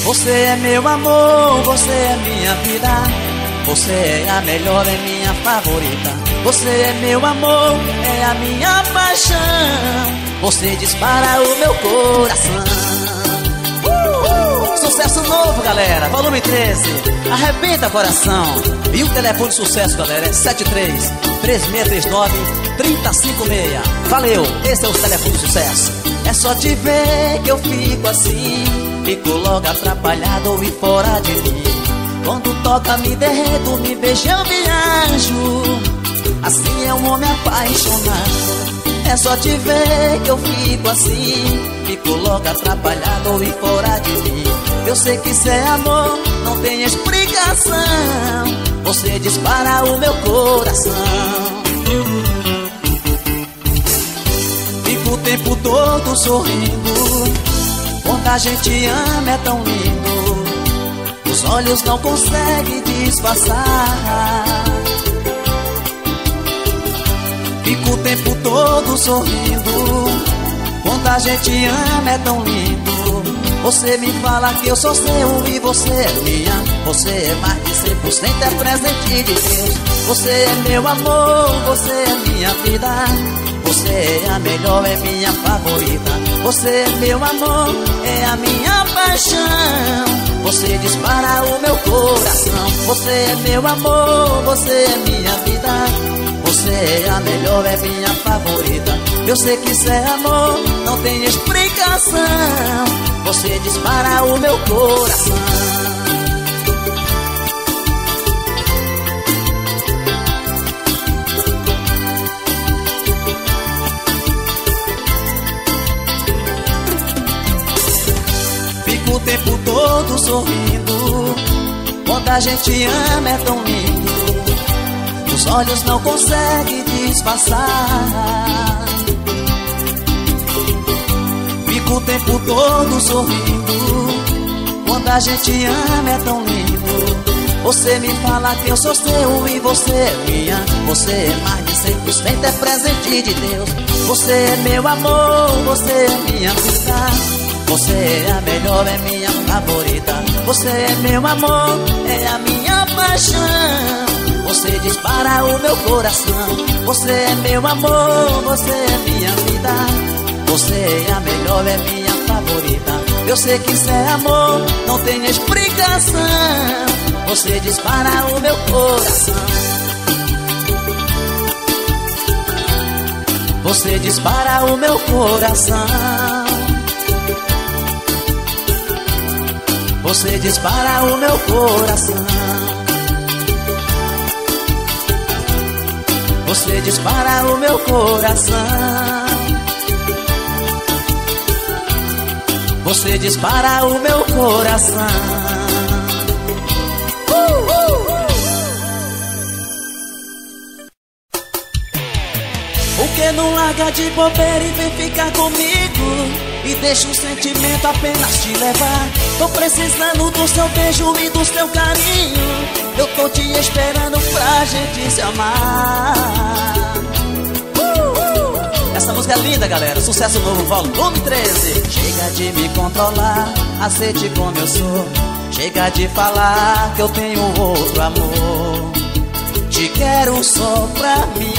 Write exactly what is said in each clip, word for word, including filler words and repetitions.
Você é meu amor, você é minha vida. Você é a melhor, é minha favorita. Você é meu amor, é a minha paixão. Você dispara o meu coração. uh, uh, Sucesso novo, galera, volume treze. Arrebenta coração. E o telefone de sucesso, galera, é sete três, três seis três nove, três zero cinco seis. Valeu, esse é o telefone de sucesso. É só te ver que eu fico assim, fico logo atrapalhado e fora de mim. Quando toca me derreto, me beija eu viajo. Assim é um homem apaixonado. É só te ver que eu fico assim, fico logo atrapalhado e fora de mim. Eu sei que isso é amor, não tem explicação. Você dispara o meu coração. Fico o tempo todo sorrindo. Quando a gente ama é tão lindo, os olhos não conseguem disfarçar. Fico o tempo todo sorrindo. Quando a gente ama é tão lindo. Você me fala que eu sou seu e você é minha. Você é mais de cem por cento, é presente de Deus. Você é meu amor, você é minha vida. Você é a melhor, é minha favorita. Você é meu amor, é a minha paixão. Você dispara o meu coração. Você é meu amor, você é minha vida. Você é a melhor, é minha favorita. Eu sei que isso é amor, não tem explicação. Você dispara o meu coração. Fico o tempo todo sorrindo. Quando a gente ama é tão lindo, os olhos não conseguem disfarçar. Fico o tempo todo sorrindo. Quando a gente ama é tão lindo. Você me fala que eu sou seu e você é minha. Você é mais de cem por cento, é presente de Deus. Você é meu amor, você é minha vida. Você é a melhor, é minha favorita. Você é meu amor, é a minha paixão. Você dispara o meu coração. Você é meu amor, você é minha vida. Você é a melhor, é minha favorita. Eu sei que isso é amor, não tem explicação. Você dispara o meu coração. Você dispara o meu coração. Você dispara o meu coração. Você dispara o meu coração. Você dispara o meu coração. uh, uh, uh. Por que não larga de bobeira e vem ficar comigo? E deixa o sentimento apenas te levar. Tô precisando do seu beijo e do seu carinho. Eu tô te esperando pra gente se amar. uh, uh. Essa música é linda, galera. Sucesso novo, volume treze. Chega de me controlar, aceite como eu sou. Chega de falar que eu tenho outro amor. Te quero só pra mim.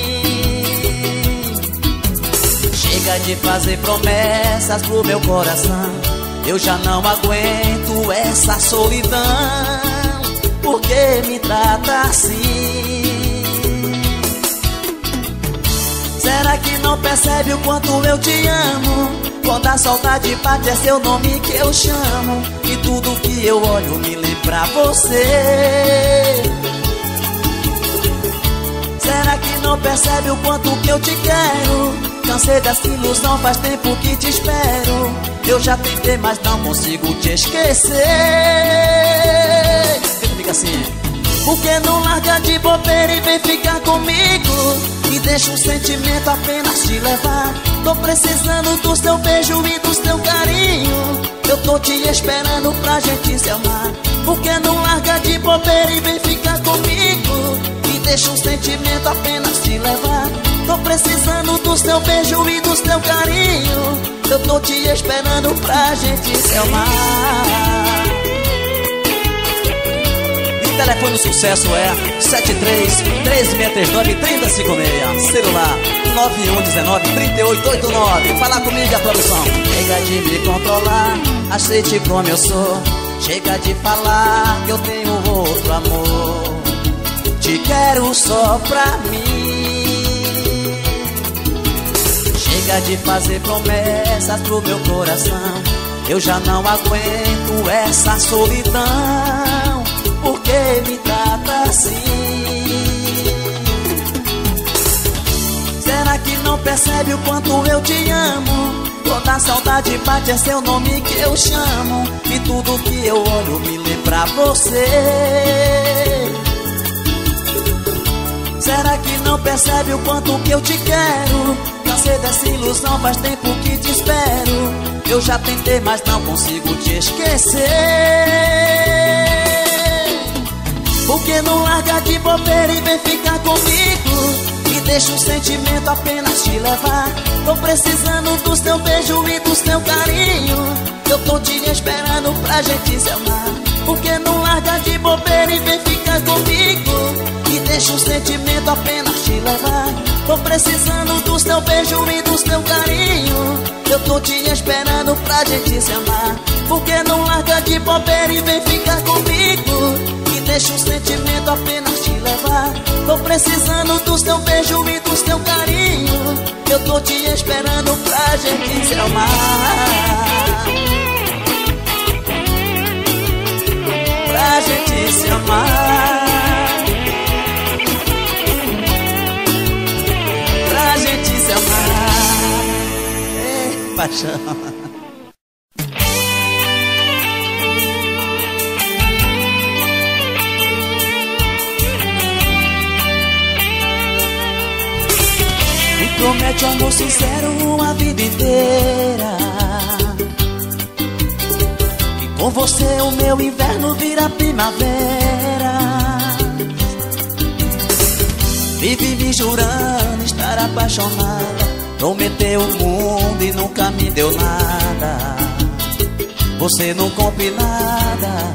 Chega de fazer promessas pro meu coração. Eu já não aguento essa solidão. Por que me trata assim? Será que não percebe o quanto eu te amo? Quando a saudade bate é seu nome que eu chamo. E tudo que eu olho me lembra você. Será que não percebe o quanto que eu te quero? Cansei dessa ilusão, faz tempo que te espero. Eu já tentei, mas não consigo te esquecer. Fica assim. Por que não larga de bobeira e vem ficar comigo? E deixa o sentimento apenas te levar. Tô precisando do seu beijo e do seu carinho. Eu tô te esperando pra gente se amar. Por que não larga de bobeira e vem ficar comigo? E deixa o sentimento apenas te levar. Tô precisando do seu beijo e do seu carinho. Eu tô te esperando pra gente se amar. telefone do sucesso é sete três, três seis três nove, três cinco seis. Celular nove um um nove, três oito oito nove. Fala comigo a produção. Chega de me controlar, aceite como eu sou. Chega de falar que eu tenho outro amor. Te quero só pra mim. Chega de fazer promessas pro meu coração. Eu já não aguento essa solidão. Por que me trata assim? Será que não percebe o quanto eu te amo? Toda saudade bate, é seu nome que eu chamo. E tudo que eu olho me lembra você. Será que não percebe o quanto que eu te quero? Cansei dessa ilusão, faz tempo que te espero. Eu já tentei, mas não consigo te esquecer. Por que não larga de bobeira e vem ficar comigo? E deixa o sentimento apenas te levar. Tô precisando dos teus beijos e dos teu carinho. Eu tô te esperando pra gente se amar. Por que não larga de bobeira e vem ficar comigo? E deixa o sentimento apenas te levar. Tô precisando dos teus beijos e dos teu carinho. Eu tô te esperando pra gente se amar. Por que não larga de bobeira e vem ficar comigo? E deixa o sentimento apenas te levar. Tô precisando dos teus beijos e dos teu carinho. Eu tô te esperando pra gente se amar. Pra gente se amar. Pra gente se amar. Ei, paixão. Promete um amor sincero a vida inteira. E com você o meu inverno vira primavera. Vive me jurando estar apaixonada. Prometeu o mundo e nunca me deu nada. Você não cumpre nada.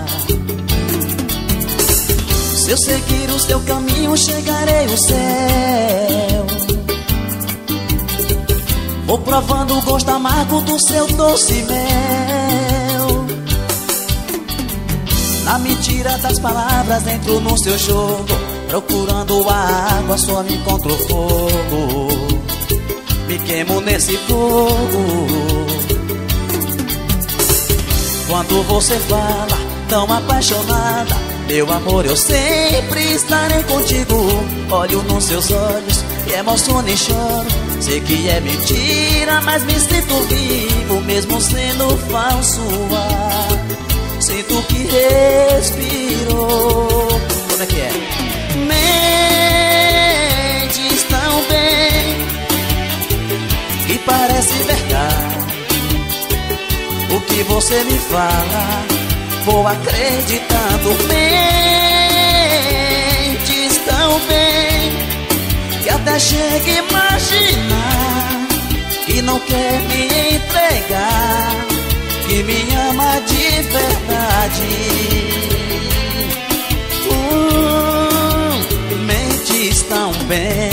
Se eu seguir o seu caminho, chegarei ao céu. Vou provando o gosto amargo do seu doce mel. Na mentira das palavras entro no seu jogo. Procurando a água só me encontro fogo. Me queimo nesse fogo. Quando você fala tão apaixonada, meu amor, eu sempre estarei contigo. Olho nos seus olhos e emociono e choro. Sei que é mentira, mas me sinto vivo, mesmo sendo falso ar. Sinto que respirou. Como é que é? Mentes tão bem que parece verdade. O que você me fala, vou acreditando. Mentes tão bem que até chega a imaginar que não quer me entregar, que me ama de verdade. uh, Mentes tão bem.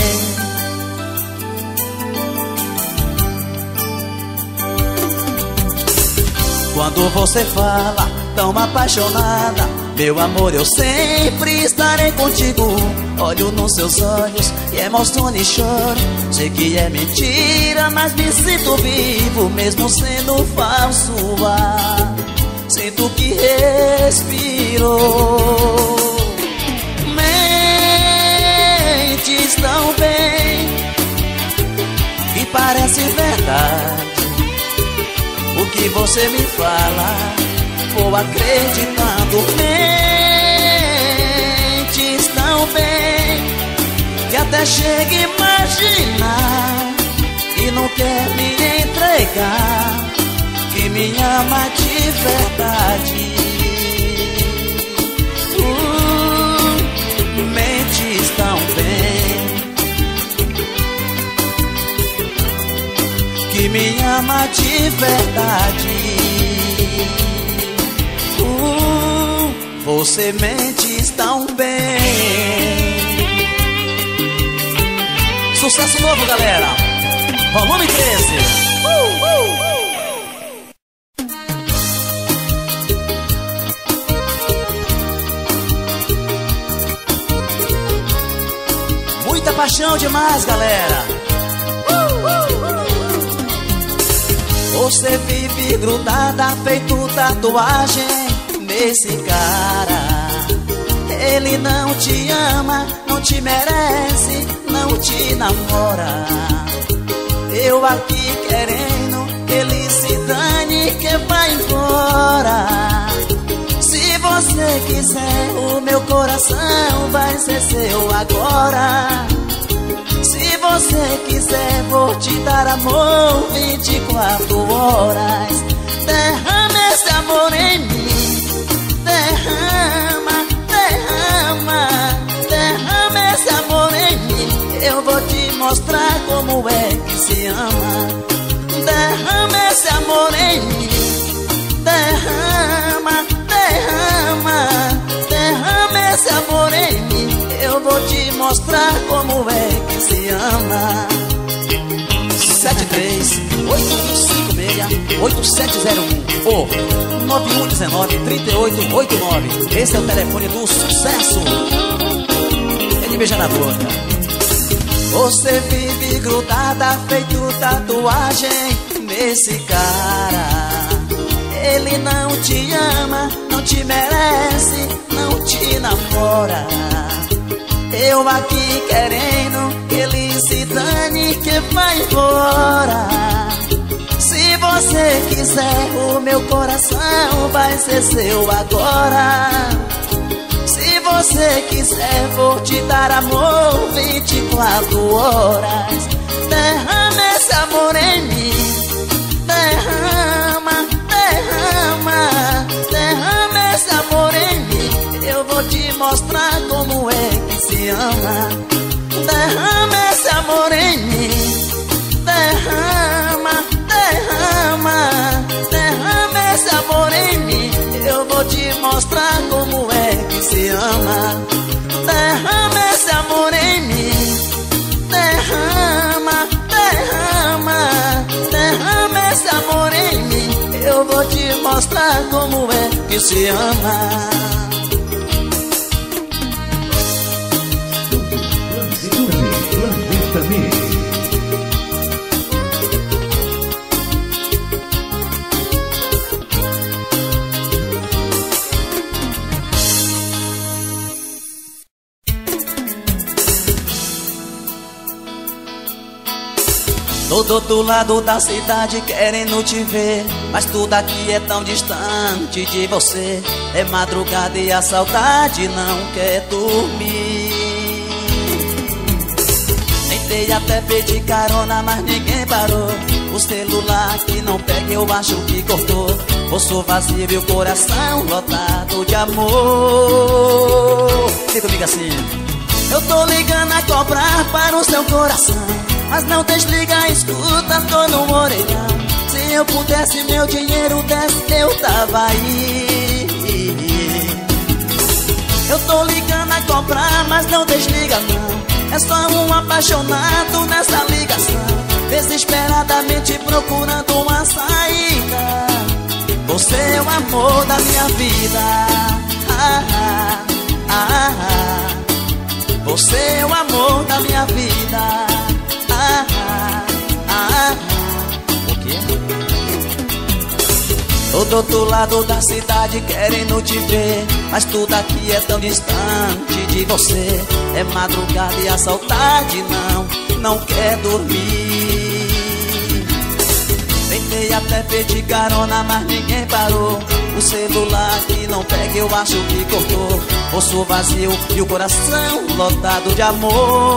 Quando você fala tão apaixonada, meu amor, eu sempre estarei contigo. Olho nos seus olhos e emociono e choro. Sei que é mentira, mas me sinto vivo, mesmo sendo falso ar. Sinto que respirou. Mentes tão bem que parece verdade. O que você me fala, vou acreditando. Mentes tão bem que até chega a imaginar que não quer me entregar, que me ama de verdade. uh, Mentes tão bem que me ama de verdade. uh, você mente tão bem. Sucesso novo, galera. Volume treze. Uh, uh, uh. Muita paixão demais, galera. Uh, uh, uh. Você vive grudada, feito tatuagem nesse cara. Ele não te ama, não te merece, não te namora. Eu aqui querendo que ele se dane, que vai embora. Se você quiser, o meu coração vai ser seu agora. Se você quiser, vou te dar amor vinte e quatro horas. Derrama esse amor em mim, derrama, derrama, derrama esse amor em mim. Eu vou te mostrar como é que se ama. Derrama esse amor em mim, derrama, derrama, derrama esse amor em mim. Eu vou te mostrar como é que se ama. Sete três oito cinco seis oito sete zero um ou nove um um nove três oito oito nove. Esse é o telefone do sucesso. Ele beija na boca. Você vive grudada, feito tatuagem nesse cara. Ele não te ama, não te merece, não te namora. Eu aqui querendo que ele se dane, que vai embora. Se você quiser, o meu coração vai ser seu agora. Se você quiser, vou te dar amor vinte e quatro horas. Derrama esse amor em mim, derrama, derrama, derrama esse amor em mim. Eu vou te mostrar como é que se ama. Derrama esse amor em mim, derrama, derrama, derrama esse amor em mim. Eu vou te mostrar como é que se ama. Derrama esse amor em mim, derrama, derrama, derrama esse amor em mim. Eu vou te mostrar como é que se ama. Tô do outro lado da cidade querendo te ver, mas tudo aqui é tão distante de você. É madrugada e a saudade não quer dormir. Tentei até pedir carona, mas ninguém parou. O celular que não pega eu acho que cortou. Poço vazio e o coração lotado de amor. Fica comigo assim. Eu tô ligando a cobrar para o seu coração, mas não desliga, escuta, tô no orelhão. Se eu pudesse, meu dinheiro desse, eu tava aí. Eu tô ligando a cobrar, mas não desliga não. É só um apaixonado nessa ligação, desesperadamente procurando uma saída. Você é o amor da minha vida. Ah, ah, ah, ah. Você é o amor da minha vida. Ah, ah, ah, ah. O quê? Tô do outro lado da cidade querendo te ver, mas tudo aqui é tão distante de você. É madrugada e a saudade não, não quer dormir. Tentei até pedir carona, mas ninguém parou. O celular que não pega eu acho que cortou. Poço vazio e o coração lotado de amor.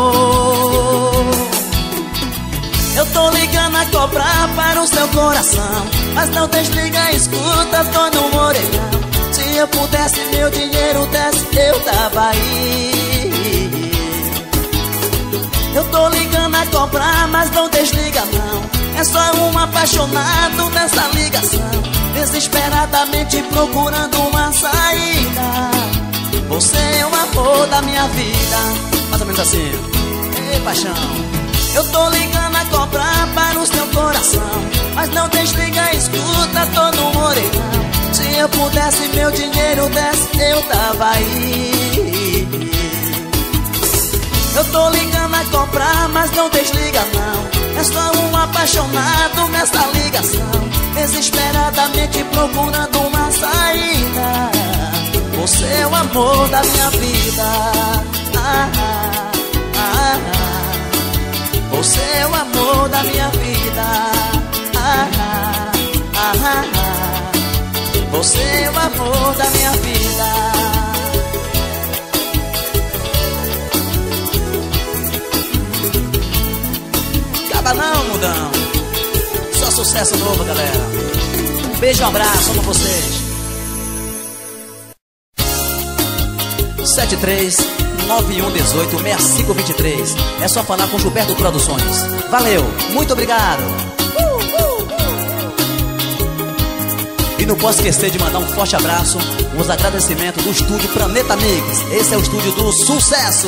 Eu tô ligando a cobrar para o seu coração, mas não desliga, escuta, tô no orelhão. Se eu pudesse, meu dinheiro desse, eu tava aí. Eu tô ligando a cobrar, mas não desliga não. É só um apaixonado nessa ligação, desesperadamente procurando uma saída. Você é o amor da minha vida. Mais ou menos assim. Ei, paixão. Eu tô ligando a cobrar para o seu coração, mas não desliga, escuta todo o orelhão. Se eu pudesse, meu dinheiro desse, eu tava aí. Eu tô ligando a cobrar, mas não desliga não. É só um apaixonado nessa ligação, desesperadamente procurando uma saída. Você é o amor da minha vida. Ah, ah, ah, ah. Você é o amor da minha vida. Ah, ah, ah, ah, ah. Você é o amor da minha vida. Acaba não, mundão. Só sucesso novo, galera. Um beijo, um abraço pra vocês. sete três nove um um oito seis cinco dois três. É só falar com Gilberto Produções. Valeu, muito obrigado. uh, uh, uh. E não posso esquecer de mandar um forte abraço, os agradecimentos do estúdio Planeta Mix. Esse é o estúdio do sucesso.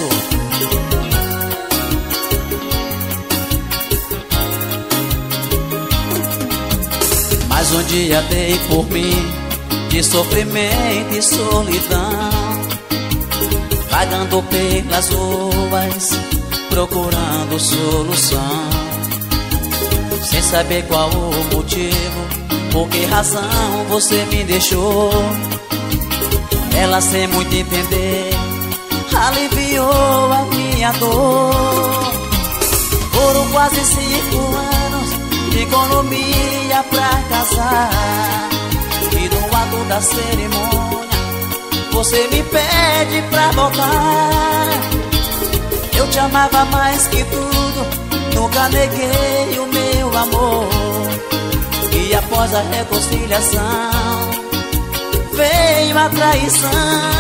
Mais um dia dei por mim de sofrimento e solidão, vagando pelas ruas, procurando solução, sem saber qual o motivo, por que razão você me deixou. Ela, sem muito entender, aliviou a minha dor. Foram quase cinco anos de economia pra casar, e no ato da cerimônia você me pede pra voltar. Eu te amava mais que tudo, nunca neguei o meu amor. E após a reconciliação veio a traição.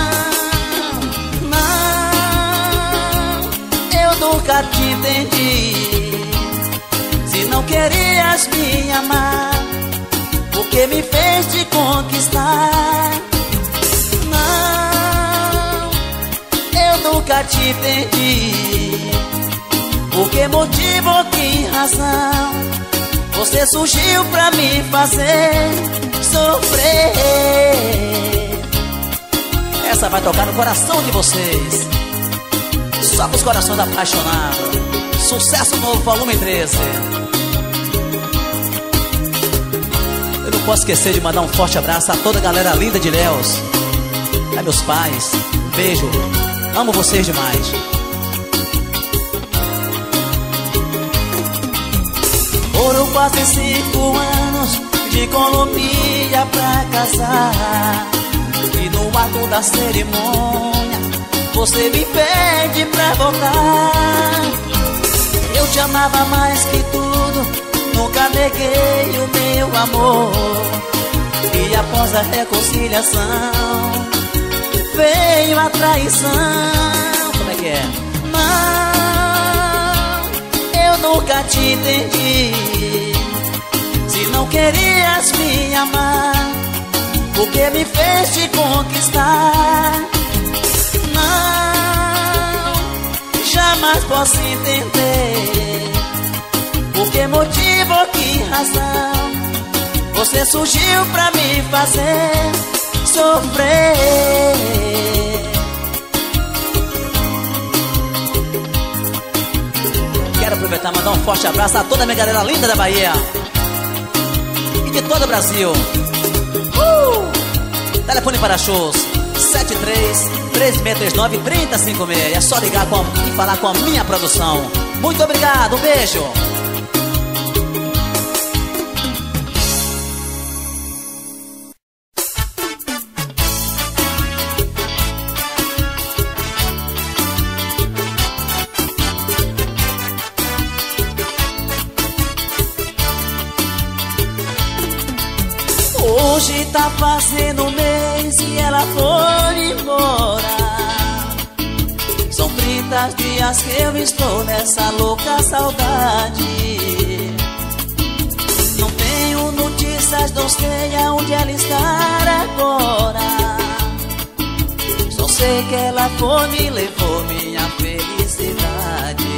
Não, eu nunca te entendi. Se não querias me amar, por que me fez te conquistar? Nunca te entendi. Por que motivo ou que razão você surgiu pra me fazer sofrer? Essa vai tocar no coração de vocês, só pros corações apaixonados. Sucesso novo, volume treze. Eu não posso esquecer de mandar um forte abraço a toda a galera linda de Ilhéus, a meus pais. Um beijo. Amo vocês demais. Foram quase cinco anos de economia pra casar, e no ato da cerimônia você me pede pra voltar. Eu te amava mais que tudo, nunca neguei o meu amor. E após a reconciliação veio a traição. Como é que é? Não, eu nunca te entendi. Se não querias me amar, por que me fez te conquistar? Não, jamais posso entender por que motivo ou que razão você surgiu pra me fazer sofrer. Quero aproveitar e mandar um forte abraço a toda a minha galera linda da Bahia e de todo o Brasil. uh! Telefone para shows sete três três seis três nove três zero cinco seis. É só ligar com a, e falar com a minha produção. Muito obrigado, um beijo. Hoje tá fazendo um mês que ela foi embora. São trinta dias que eu estou nessa louca saudade. Não tenho notícias, não sei aonde ela está agora. Só sei sei que ela foi, me levou minha felicidade.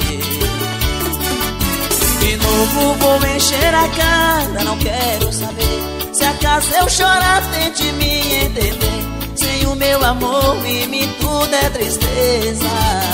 De novo vou encher a cara, não quero saber. Se acaso eu chorar, tente me entender. Sem o meu amor, em mim tudo é tristeza.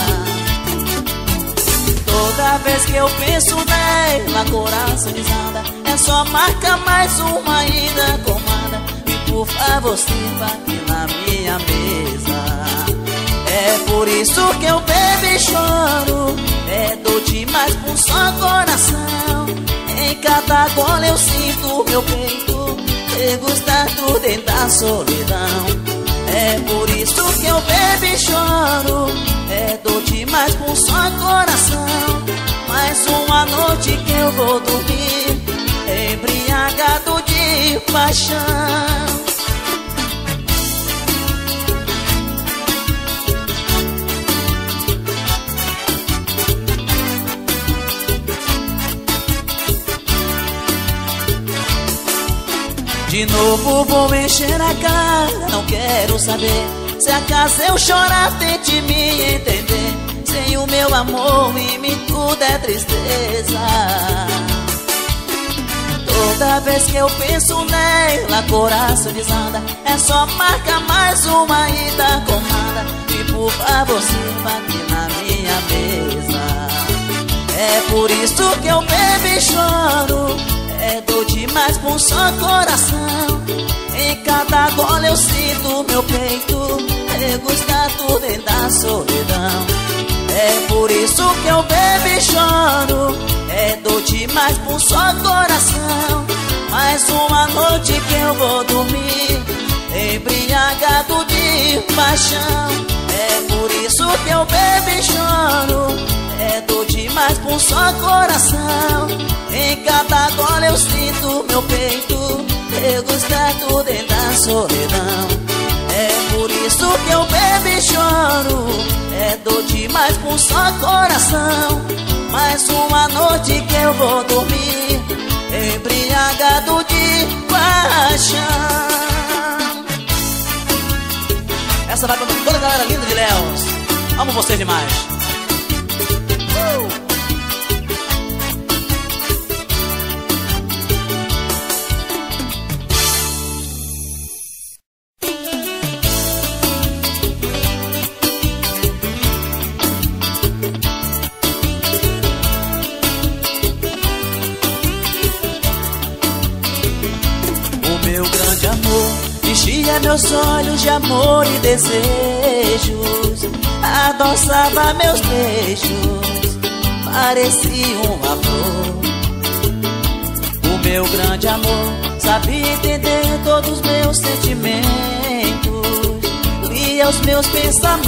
Toda vez que eu penso nela, coração desanda. É só marca mais uma ida comanda. E por favor, sirva aqui na minha mesa. É por isso que eu bebo e choro. É dor demais pra um só coração. Em cada gole eu sinto meu peito degustar dentro da solidão. É por isso que eu bebo e choro. É dor demais pra um só coração. Mais uma noite que eu vou dormir embriagado de paixão. De novo vou encher a cara, não quero saber. Se acaso eu chorar, tente me entender. Sem o meu amor, em mim tudo é tristeza. Toda vez que eu penso nela, coração desanda. É só marca mais uma ida comanda. E por favor, sirva aqui na minha mesa. É por isso que eu bebo e choro. É dor demais pra um só coração. Em cada gole eu sinto meu peito degustar tudo dentro da solidão. É por isso que eu bebo e choro. É dor demais pra um só coração. Mais uma noite que eu vou dormir embriagado de paixão. É por isso que eu bebo e choro. É dor demais pra um só coração. Em cada gole eu sinto meu peito degustar tudo dentro da solidão. É por isso que eu bebo e choro. É dor demais pra um só coração. Mais uma noite que eu vou dormir embriagado de paixão. Essa vai pra toda a galera linda de Léus. Amo vocês demais. uh! Enchia meus olhos de amor e desejos, adoçava meus beijos, parecia um amor. O meu grande amor sabia entender todos os meus sentimentos, lia os meus pensamentos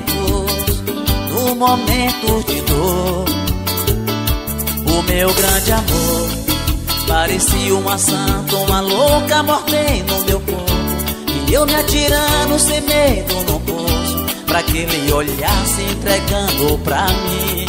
no momento de dor. O meu grande amor parecia uma santa, uma louca mordendo meu corpo. E eu me atirando sem medo no poço, pra que ele olhasse entregando pra mim.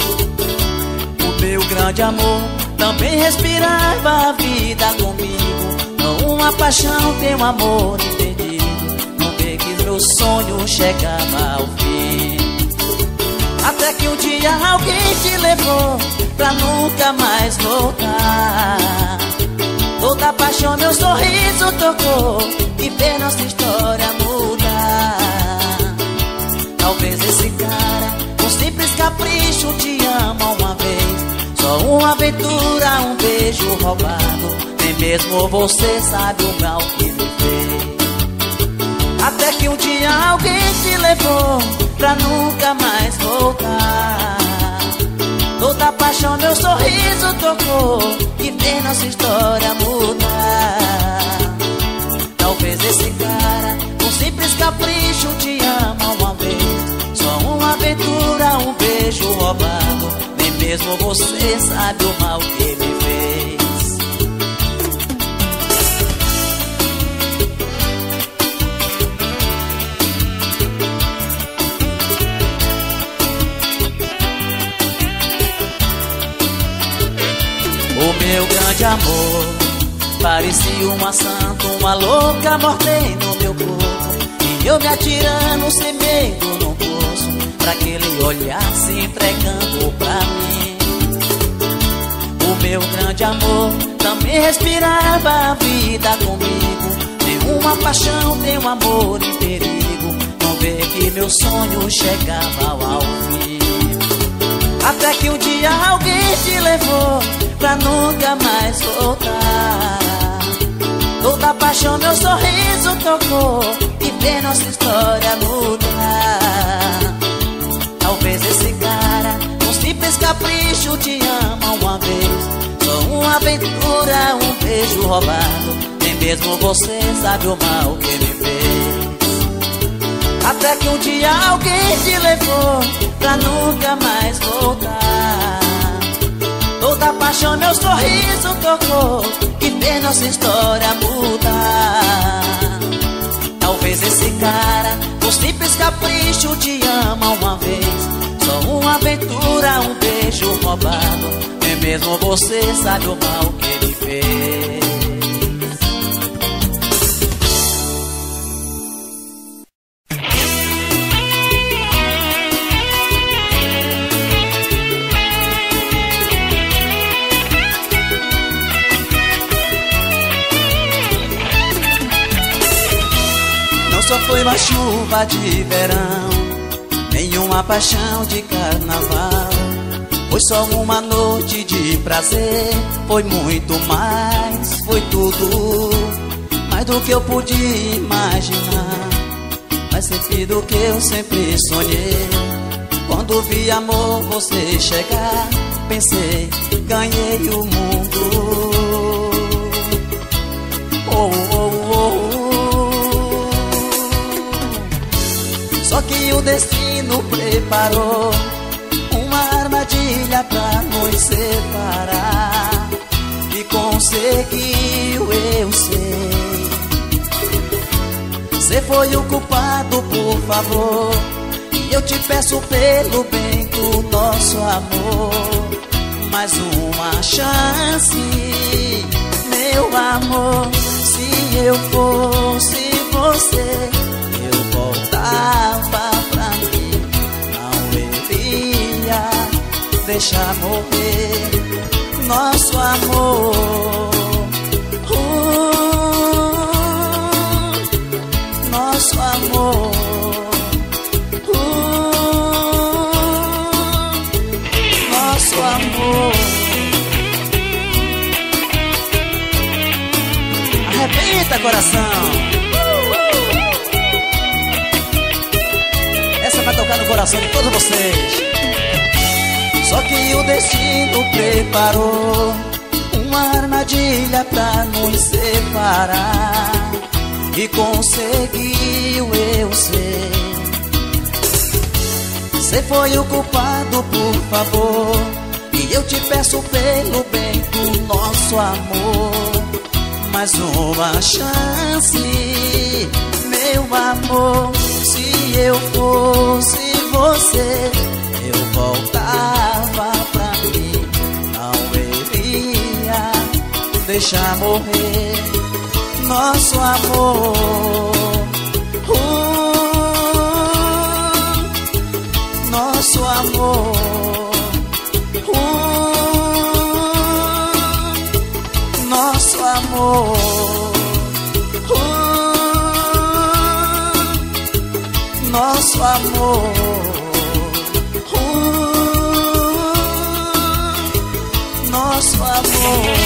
O meu grande amor também respirava a vida comigo. Não uma paixão, tem um amor entendido. Não vê que meu sonho chegava ao fim. Até que um dia alguém te levou pra nunca mais voltar. Toda paixão meu sorriso tocou e fez nossa história mudar. Talvez esse cara, com simples capricho, te ama uma vez. Só uma aventura, um beijo roubado. Nem mesmo você sabe o mal que me fez. Até que um dia alguém te levou pra nunca mais voltar. Toda paixão meu sorriso tocou e fez nossa história mudar. Talvez esse cara, com simples capricho, te ama uma vez. Só uma aventura, um beijo roubado. Nem mesmo você sabe o mal que ele fez. O meu grande amor parecia uma santa, uma louca mordendo meu corpo. E eu me atirando sem medo no poço, pra aquele olhar se entregando pra mim. O meu grande amor também respirava a vida comigo. Tem uma paixão, tem um amor em perigo. Não vê que meu sonho chegava ao fim. Até que um dia alguém te levou pra nunca mais voltar. Toda paixão meu sorriso tocou e fez nossa história mudar. Talvez esse cara, um simples capricho, te ama uma vez. Só uma aventura, um beijo roubado. Nem mesmo você sabe o mal que me fez. Até que um dia alguém te levou pra nunca mais voltar. Toda paixão meu sorriso tocou e fez nossa história mudar. Talvez esse cara, um simples capricho, te ama uma vez. Só uma aventura, um beijo roubado. Nem mesmo você sabe o mal que ele fez. Só foi uma chuva de verão, nenhuma paixão de carnaval. Foi só uma noite de prazer, foi muito mais, foi tudo mais do que eu podia imaginar. Mais sempre do que eu sempre sonhei. Quando vi amor você chegar, pensei, ganhei o mundo. Oh, oh, oh, oh. Só que o destino preparou uma armadilha pra nos separar. E conseguiu, eu sei. Cê foi o culpado, por favor. E eu te peço pelo bem do nosso amor, mais uma chance, meu amor. Se eu fosse você, eu voltava pra mim. Não iria deixar morrer nosso amor. uh, Nosso amor. uh, Nosso amor. Arrebenta, coração. Vai tocar no coração de todos vocês. Só que o destino preparou uma armadilha pra nos separar. E conseguiu, eu sei. Cê foi o culpado, por favor. E eu te peço pelo bem do nosso amor, mais uma chance, meu amor. Se eu fosse você, eu voltava pra mim. Não iria deixar morrer nosso amor. uh, Nosso amor. uh, Nosso amor. Nosso amor. uh, Nosso amor.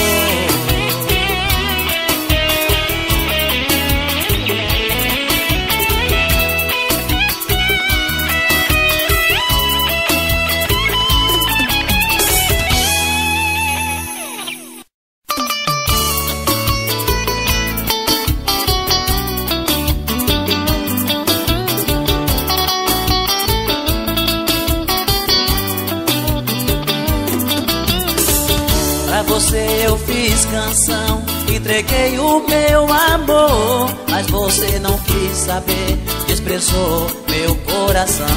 Você eu fiz canção, entreguei o meu amor, mas você não quis saber, desprezou meu coração.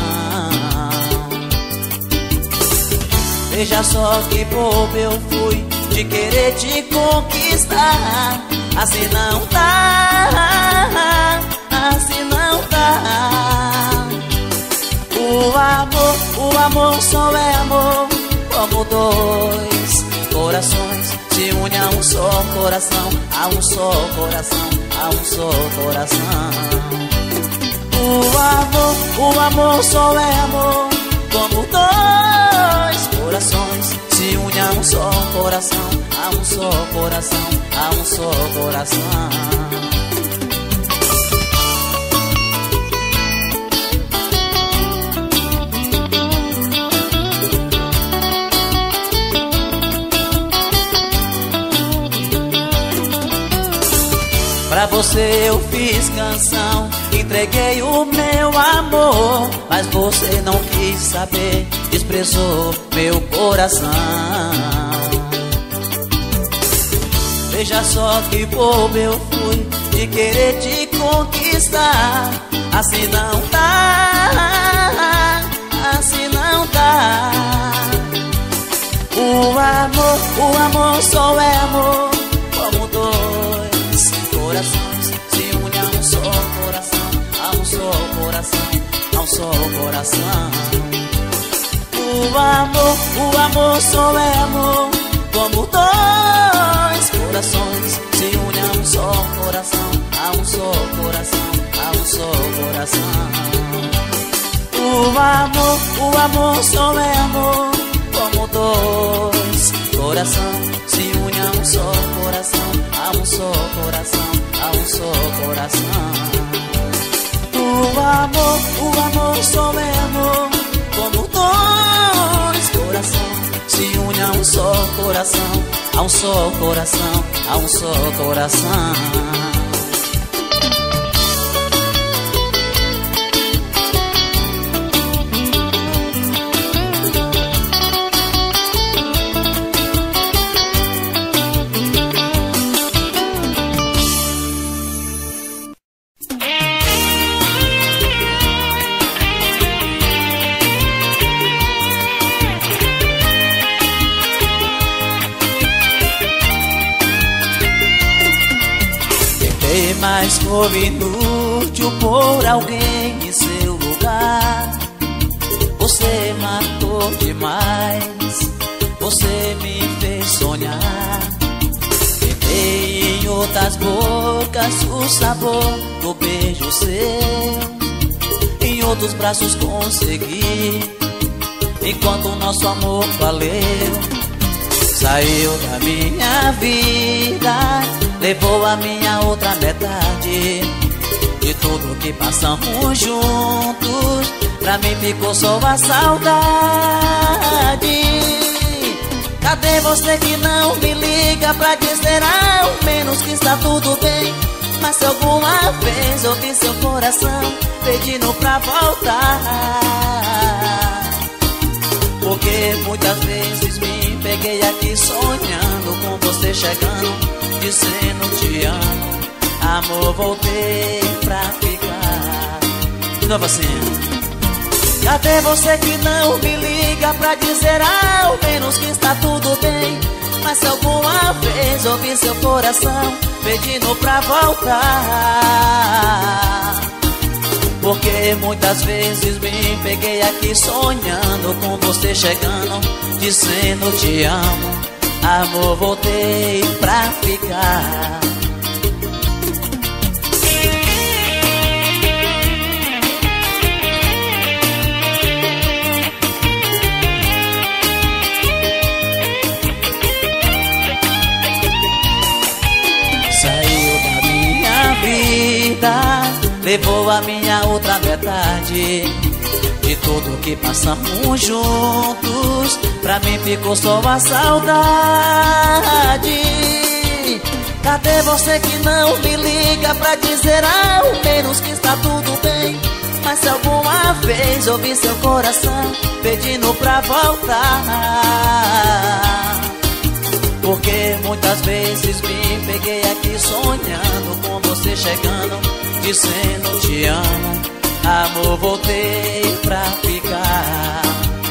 Veja só que bobo eu fui de querer te conquistar. Assim não dá, assim não dá. amor só é amor, como dois corações se unem a um só coração, a um só coração, a um só coração. O amor, o amor só é amor, como dois corações se unem a um só coração, a um só coração, a um só coração. Pra você eu fiz canção, entreguei o meu amor, mas você não quis saber, desprezou meu coração. Veja só que bobo eu fui de querer te conquistar. Assim não dá, assim não dá. O amor, o amor só é amor, como dois corações se unem a um só coração, a um só coração, a um só coração. O amor, o amor só é amor, como dois corações se unem a um só coração, a um só coração, a um só coração. O amor, o amor só é amor, como dois coração se unem a um só coração, a um só coração, a um só coração. O amor, o amor só é amor, como dois corações se unem a um só coração, a um só coração, a um só coração. Mas foi inútil por alguém em seu lugar. Você matou demais, você me fez sonhar. Tentei em outras bocas o sabor do beijo seu, em outros braços consegui, enquanto o nosso amor valeu. Saiu da minha vida, levou a minha outra metade. De tudo que passamos juntos, pra mim ficou só a saudade. Cadê você que não me liga pra dizer ao menos que está tudo bem? Mas se alguma vez ouvi seu coração pedindo pra voltar, porque muitas vezes me peguei aqui sonhando com você chegando, dizendo te amo. Amor, voltei pra ficar. De novo assim. Cadê você que não me liga pra dizer ao menos que está tudo bem? Mas se alguma vez ouvi seu coração pedindo pra voltar, porque muitas vezes me peguei aqui sonhando com você chegando, dizendo te amo. Amor, voltei pra ficar. Saiu da minha vida, levou a minha outra metade. De tudo que passamos juntos, pra mim ficou só a saudade. Cadê você que não me liga pra dizer ao menos que está tudo bem? Mas se alguma vez ouvi seu coração pedindo pra voltar, porque muitas vezes me peguei aqui sonhando com você chegando, dizendo te amo. Amor, voltei pra ficar.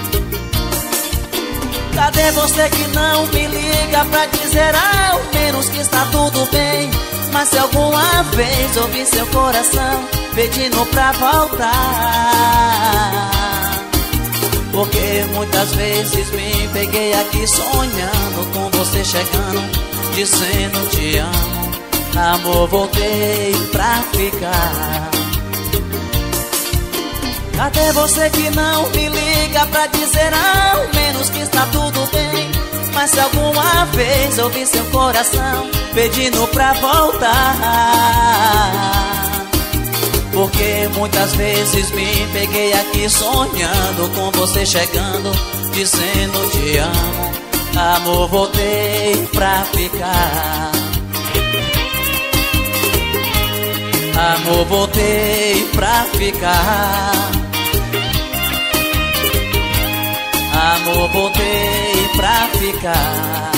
Cadê você que não me liga pra dizer ao menos que está tudo bem? Mas se alguma vez ouvi seu coração pedindo pra voltar, Porque muitas vezes me peguei aqui sonhando com você chegando, dizendo te amo. Amor, voltei pra ficar. Cadê você que não me liga pra dizer ao menos que está tudo bem? Mas se alguma vez eu vi seu coração pedindo pra voltar. Porque muitas vezes me peguei aqui sonhando com você chegando, dizendo te amo. Amor, voltei pra ficar. Amor, voltei pra ficar. Amor, voltei pra ficar.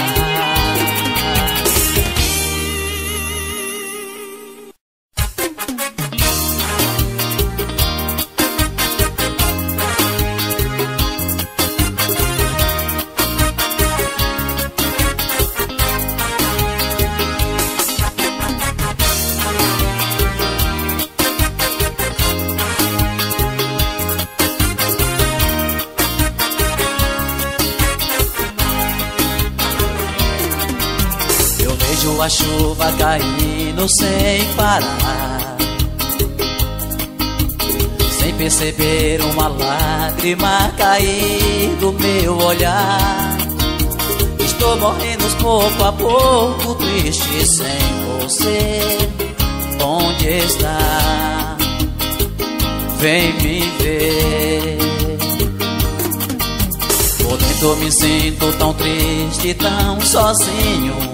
A chuva caindo sem parar, sem perceber uma lágrima cair do meu olhar. Estou morrendo pouco a pouco, triste sem você. Onde está? Vem me ver. Por dentro me sinto tão triste, tão sozinho.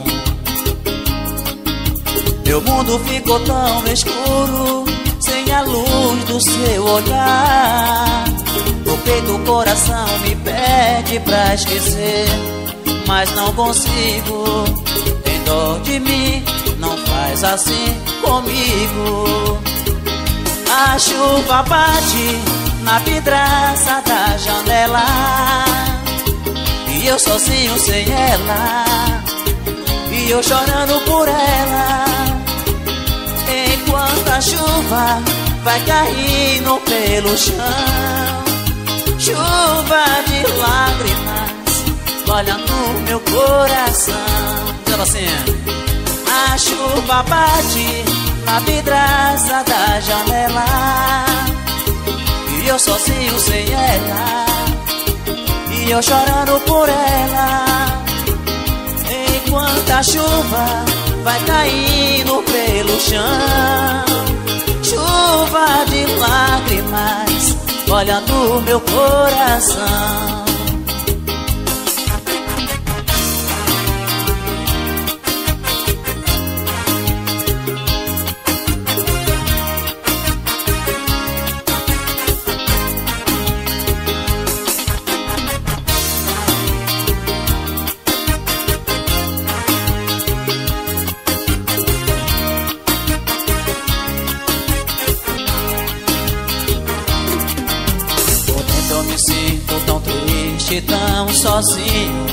Meu mundo ficou tão escuro, sem a luz do seu olhar. No peito o coração me pede pra esquecer, mas não consigo. Tem dó de mim, não faz assim comigo. A chuva bate na vidraça da janela, e eu sozinho sem ela, e eu chorando por ela. Enquanto a chuva vai caindo pelo chão, chuva de lágrimas molhando meu coração. Diz assim: a chuva bate na vidraça da janela, e eu sozinho sem ela, e eu chorando por ela. Enquanto a chuva vai caindo pelo chão, chuva de lágrimas molhando meu coração. Tão sozinho,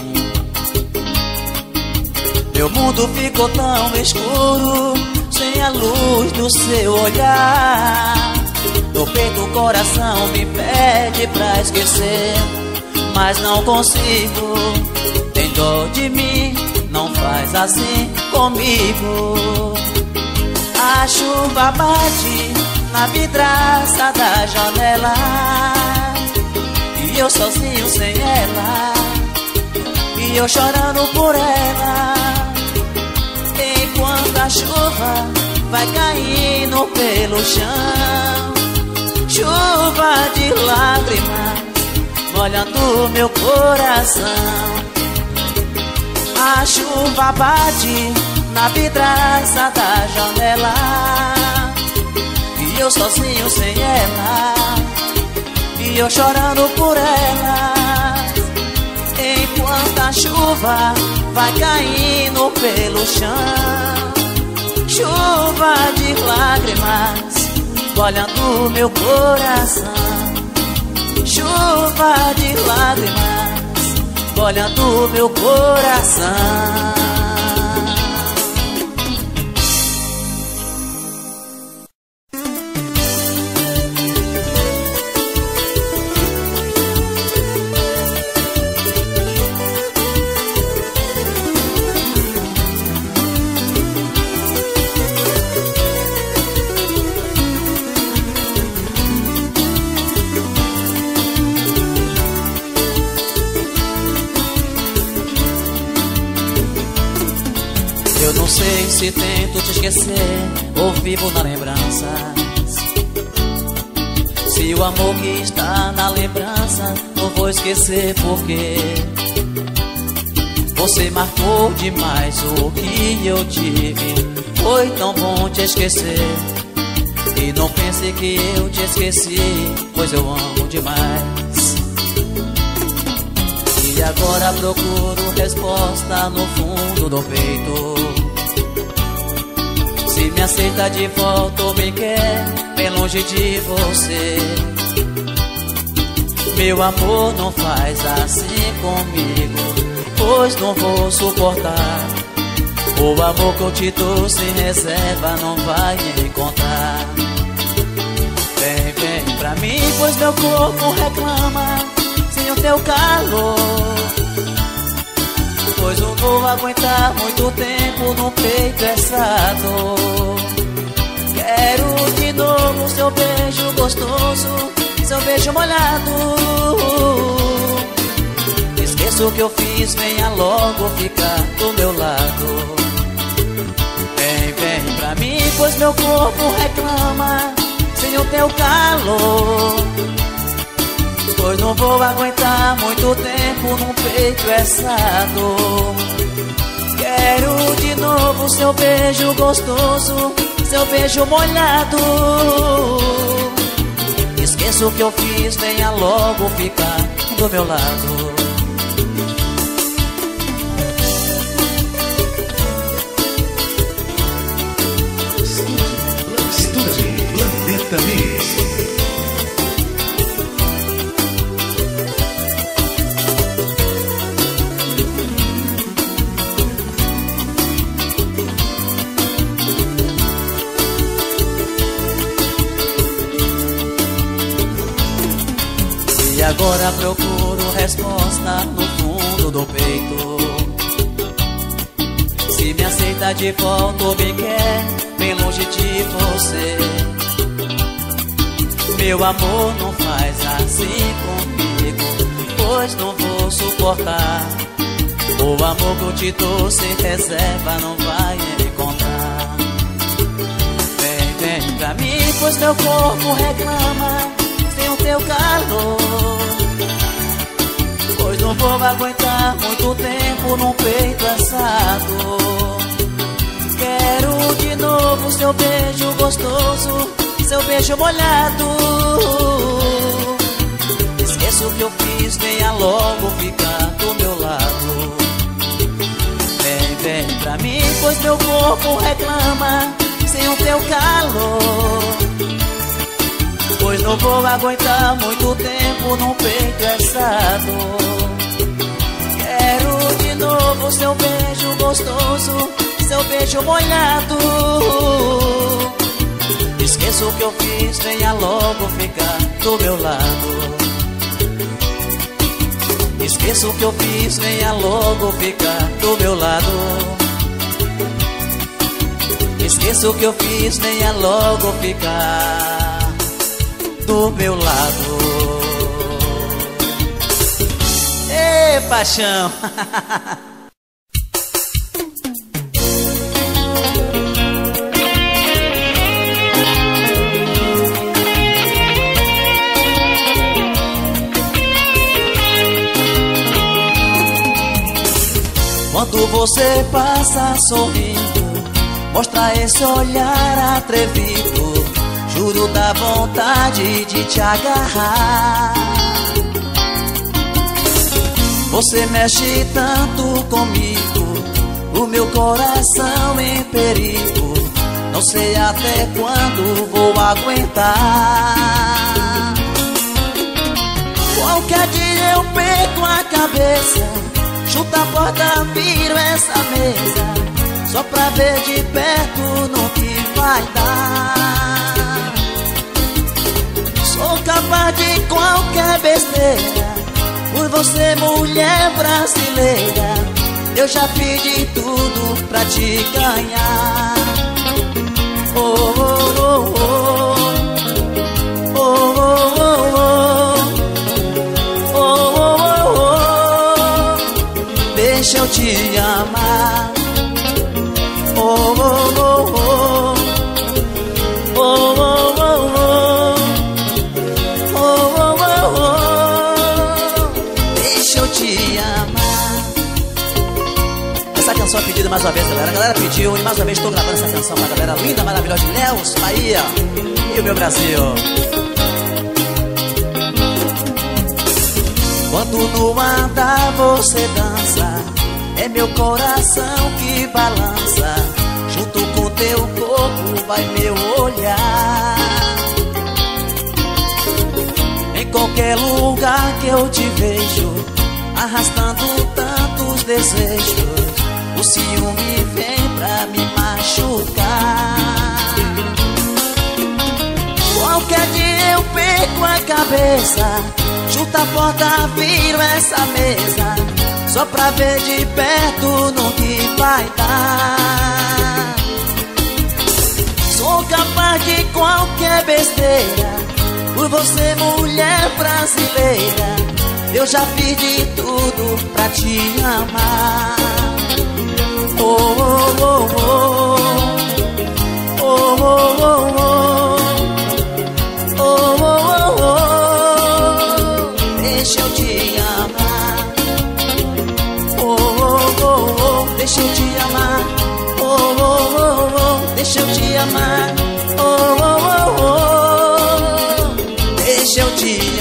meu mundo ficou tão escuro, sem a luz do seu olhar. No peito o coração me pede pra esquecer, mas não consigo. Tem dó de mim, não faz assim comigo. A chuva bate na vidraça da janela, e eu sozinho sem ela, e eu chorando por ela. Enquanto a chuva vai caindo pelo chão, chuva de lágrimas molhando meu coração. A chuva bate na vidraça da janela, e eu sozinho sem ela, e eu chorando por ela. Enquanto a chuva vai caindo pelo chão, chuva de lágrimas molhando meu coração. Chuva de lágrimas molhando meu coração. sei se tento te esquecer ou vivo na lembrança. Se o amor que está na lembrança não vou esquecer, porque você marcou demais o que eu tive. Foi tão bom te esquecer, e não pense que eu te esqueci, pois eu amo demais. E agora procuro resposta no fundo do peito. Se me aceita de volta ou me quer bem longe de você. Meu amor, não faz assim comigo, pois não vou suportar. O amor que eu te dou sem reserva não vai encontrar. Vem, vem pra mim, pois meu corpo reclama sem o teu calor. Pois não vou aguentar muito tempo no peito essa dor. Quero de novo seu beijo gostoso, seu beijo molhado. Esqueça o que eu fiz, venha logo ficar do meu lado. Vem, vem pra mim, pois meu corpo reclama sem o teu calor. Pois não vou aguentar muito tempo no peito essa dor. Quero de novo seu beijo gostoso, seu beijo molhado. Esqueça o que eu fiz, venha logo ficar do meu lado. Planeta Mix. E agora procuro resposta no fundo do peito. Se me aceita de volta ou me quer bem longe de você. Meu amor, não faz assim comigo, pois não vou suportar. O amor que eu te dou sem reserva não vai encontrar. Vem, vem pra mim, pois meu corpo reclama sem o teu calor. Pois não vou aguentar muito tempo no peito essa dor. Quero de novo seu beijo gostoso, seu beijo molhado. Esqueça o que eu fiz, venha logo ficar do meu lado. Vem, vem pra mim, pois meu corpo reclama sem o teu calor. Pois não vou aguentar muito tempo no peito essa dor. Quero de novo seu beijo gostoso, seu beijo molhado. Esqueça o que eu fiz, venha logo ficar do meu lado. Esqueça o que eu fiz, venha logo ficar do meu lado. Esqueça o que eu fiz, venha logo ficar do meu lado. Ê, paixão! Quando você passa sorrindo, mostra esse olhar atrevido, juro dá vontade de te agarrar. Você mexe tanto comigo, o meu coração em perigo. Não sei até quando vou aguentar. Qualquer dia eu perco a cabeça, chuta a porta, viro essa mesa, só pra ver de perto no que vai dar. Sou capaz de qualquer besteira, por você, mulher brasileira. Eu já pedi tudo pra te ganhar. Oh, oh, oh, oh. Oh, oh, oh, oh. Oh, oh, oh, oh. Deixa eu te amar. Oh, mais uma vez, galera. A galera pediu e mais uma vez estou gravando essa canção pra galera linda, maravilhosa de Léus, Bahia e o meu Brasil. Quando no andar você dança, é meu coração que balança. Junto com teu corpo vai meu olhar. Em qualquer lugar que eu te vejo, arrastando tantos desejos, o ciúme vem pra me machucar. Qualquer dia eu perco a cabeça, junto à porta viro essa mesa, só pra ver de perto no que vai dar. Sou capaz de qualquer besteira por você, mulher brasileira. Eu já fiz de tudo pra te amar. Oh, oh, oh, oh. Oh, oh, oh, oh. Oh, oh, oh, oh. Deixa eu te amar. Oh, oh, oh, oh. Deixa eu te amar. Oh, oh, oh, oh. Deixa eu te amar. Oh, oh, oh, oh. Deixa eu te